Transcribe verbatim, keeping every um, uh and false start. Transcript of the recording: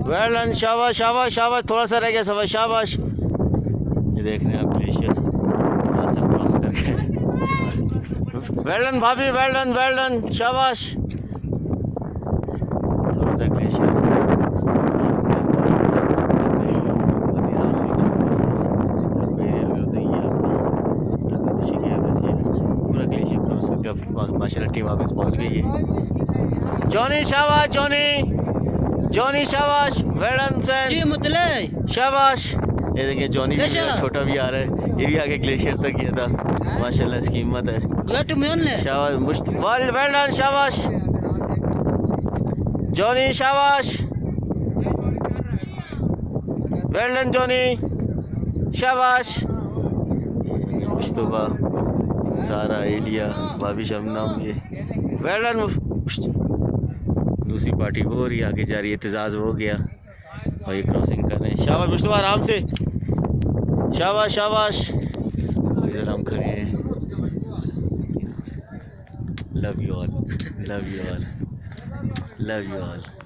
Well done, शाबाश शाबाश शाबाश, थोड़ा सा रह गया सवा, शाबाश। ये देख रहे हैं आप ग्लेशियर यहाँ से क्रॉस करके। वेल डन भाभी, वेल डन वेल डन, शाबाश। थोड़ा सा ग्लेशियर पूरा ग्लेशियर क्रॉस करके माशाल्लाह टीम वापस पहुंच गई है। जॉनी शाबाश, जॉनी जॉनी शाबाश, वेल डन सैन, शाबाश। ये देखिए जॉनी भी छोटा भी आ रहा है, ये भी आगे ग्लेशियर तक गया था, माशाल्लाह इसकी हिम्मत है। शाबाश मुश्ताक, वेल डन, शाबाश जॉनी, शाबाश वेल डन जॉनी, शाबाश। मुस्तफा, सारा, एलिया, भाभी शबनम, ये वेल डन। दूसरी पार्टी हो रही आगे जा रही है, एतजाज हो गया और ये क्रॉसिंग कर रहे हैं। शाबाश मुस्तफा, आराम से, शाबाश शाबाश। इधर हम खड़े हैं। Love you all, love you all, love you all.